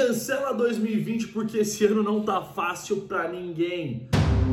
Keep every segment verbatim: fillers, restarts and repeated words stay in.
Cancela dois mil e vinte porque esse ano não tá fácil pra ninguém.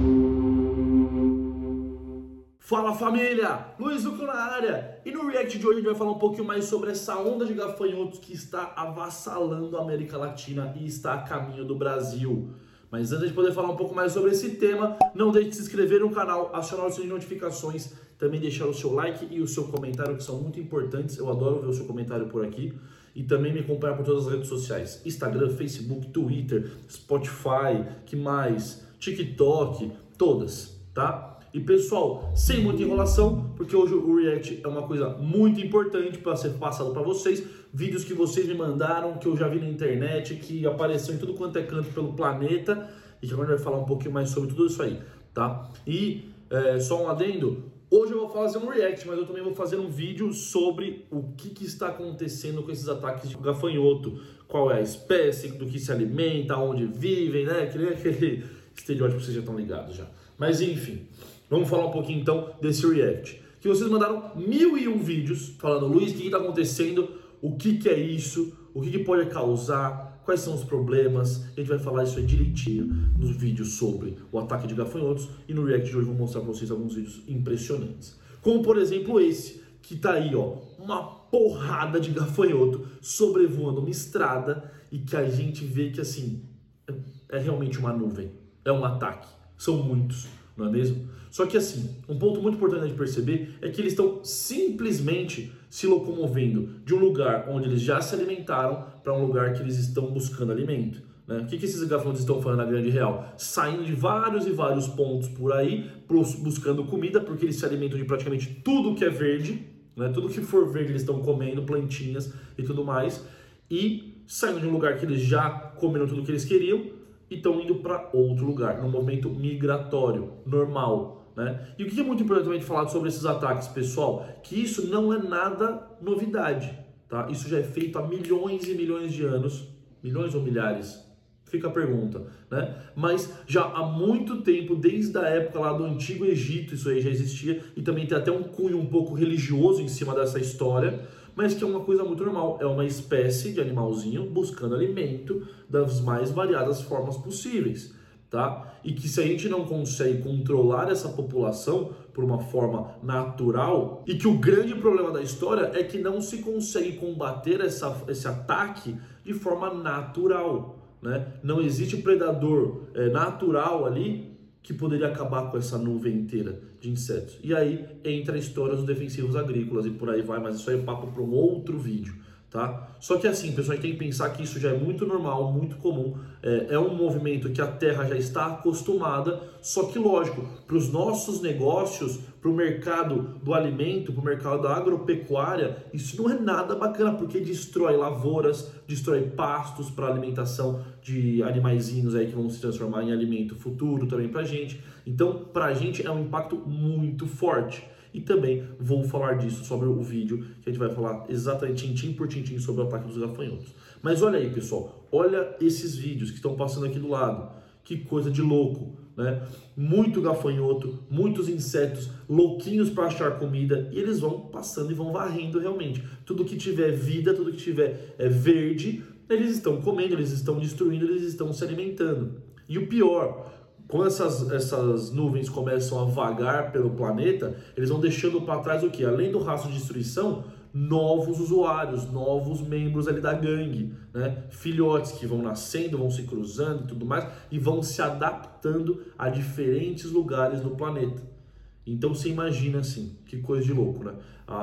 Fala família, Luiz Luco na área, e no react de hoje a gente vai falar um pouquinho mais sobre essa onda de gafanhotos que está avassalando a América Latina e está a caminho do Brasil. Mas antes de poder falar um pouco mais sobre esse tema, não deixe de se inscrever no canal, acionar o sininho de notificações, também deixar o seu like e o seu comentário, que são muito importantes. Eu adoro ver o seu comentário por aqui. E também me acompanhar por todas as redes sociais, Instagram, Facebook, Twitter, Spotify, que mais? TikTok, todas, tá? E pessoal, sem muita enrolação, porque hoje o react é uma coisa muito importante para ser passado para vocês. Vídeos que vocês me mandaram, que eu já vi na internet, que apareceu em tudo quanto é canto pelo planeta, e que agora a gente vai falar um pouquinho mais sobre tudo isso aí, tá? E é, só um adendo, hoje eu vou fazer um react, mas eu também vou fazer um vídeo sobre o que, que está acontecendo com esses ataques de gafanhoto, qual é a espécie, do que se alimenta, onde vivem, né? Aquele, aquele estereótipo que vocês já estão ligados já. Mas enfim, vamos falar um pouquinho então desse react. Que vocês mandaram mil e um vídeos falando, Luiz, o que está acontecendo, o que, que é isso, o que, que pode causar, quais são os problemas. A gente vai falar isso aí direitinho nos vídeos sobre o ataque de gafanhotos. E no react de hoje eu vou mostrar para vocês alguns vídeos impressionantes. Como por exemplo esse, que tá aí, ó, uma porrada de gafanhoto sobrevoando uma estrada e que a gente vê que assim, é realmente uma nuvem, é um ataque. São muitos, não é mesmo? Só que assim, um ponto muito importante de perceber é que eles estão simplesmente se locomovendo de um lugar onde eles já se alimentaram para um lugar que eles estão buscando alimento. Né? O que, que esses gafanhotos estão fazendo na grande real? Saindo de vários e vários pontos por aí, buscando comida, porque eles se alimentam de praticamente tudo que é verde, né? Tudo que for verde eles estão comendo, plantinhas e tudo mais, e saindo de um lugar que eles já comeram tudo que eles queriam, e estão indo para outro lugar, num movimento migratório, normal, né? E o que é muito importante também de falar sobre esses ataques, pessoal, que isso não é nada novidade, tá? Isso já é feito há milhões e milhões de anos, milhões ou milhares, fica a pergunta, né? Mas já há muito tempo, desde a época lá do Antigo Egito, isso aí já existia, e também tem até um cunho um pouco religioso em cima dessa história, mas que é uma coisa muito normal, é uma espécie de animalzinho buscando alimento das mais variadas formas possíveis, tá? E que se a gente não consegue controlar essa população por uma forma natural, e que o grande problema da história é que não se consegue combater essa, esse ataque de forma natural, né? Não existe predador é, natural ali que poderia acabar com essa nuvem inteira de insetos. E aí entra a história dos defensivos agrícolas e por aí vai, mas isso aí é papo para um outro vídeo, tá? Só que assim, pessoal, a gente tem que pensar que isso já é muito normal, muito comum, é, é um movimento que a Terra já está acostumada, só que lógico, para os nossos negócios, para o mercado do alimento, para o mercado da agropecuária, isso não é nada bacana, porque destrói lavouras, destrói pastos para alimentação de animaizinhos aí que vão se transformar em alimento futuro também para a gente. Então, para a gente é um impacto muito forte. E também vou falar disso sobre o vídeo, que a gente vai falar exatamente tintim por tintim sobre o ataque dos gafanhotos. Mas olha aí, pessoal, olha esses vídeos que estão passando aqui do lado. Que coisa de louco, né? Muito gafanhoto, muitos insetos louquinhos para achar comida, e eles vão passando e vão varrendo realmente. Tudo que tiver vida, tudo que tiver é, verde, eles estão comendo, eles estão destruindo, eles estão se alimentando. E o pior, quando essas, essas nuvens começam a vagar pelo planeta, eles vão deixando para trás o quê? Além do rastro de destruição, novos usuários, novos membros ali da gangue, né? Filhotes que vão nascendo, vão se cruzando e tudo mais, e vão se adaptando a diferentes lugares do planeta. Então você imagina assim, que coisa de louco, né?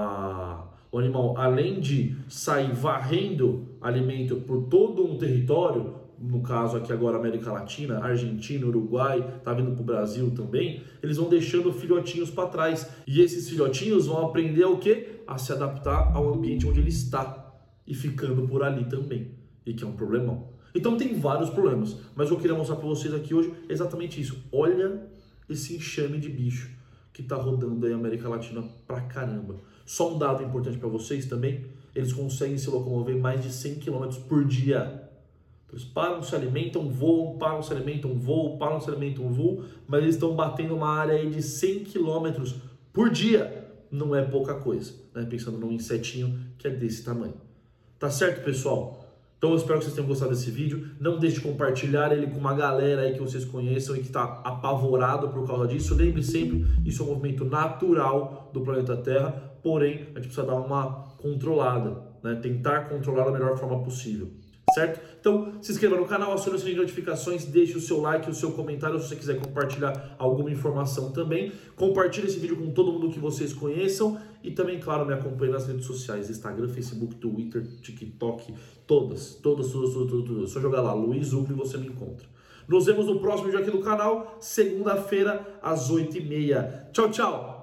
Ah, o animal, além de sair varrendo alimento por todo um território, no caso aqui agora América Latina, Argentina, Uruguai, tá vindo pro Brasil também, eles vão deixando filhotinhos para trás. E esses filhotinhos vão aprender o quê? A se adaptar ao ambiente onde ele está e ficando por ali também, e que é um problemão. Então tem vários problemas, mas eu queria mostrar para vocês aqui hoje exatamente isso. Olha esse enxame de bicho que tá rodando aí a América Latina pra caramba. Só um dado importante para vocês também, eles conseguem se locomover mais de cem quilômetros por dia. Eles param, se alimentam, voam, param, se alimentam, voam, param, se alimentam, voam, mas eles estão batendo uma área aí de cem quilômetros por dia. Não é pouca coisa, né? Pensando num insetinho que é desse tamanho. Tá certo, pessoal? Então Então eu espero que vocês tenham gostado desse vídeo. Não deixe de compartilhar ele com uma galera aí que vocês conheçam e que está apavorado por causa disso. Lembre sempre, isso é um movimento natural do planeta Terra, porém a gente precisa dar uma controlada, né? Tentar controlar da melhor forma possível. Certo? Então, se inscreva no canal, acione o sininho de notificações, deixe o seu like, o seu comentário, se você quiser compartilhar alguma informação também. Compartilhe esse vídeo com todo mundo que vocês conheçam e também, claro, me acompanhe nas redes sociais, Instagram, Facebook, Twitter, TikTok, todas, todas, todas, todas, todas, todas. É só jogar lá, Luiz Hugo, e você me encontra. Nos vemos no próximo vídeo aqui do canal, segunda-feira, às oito e meia. Tchau, tchau!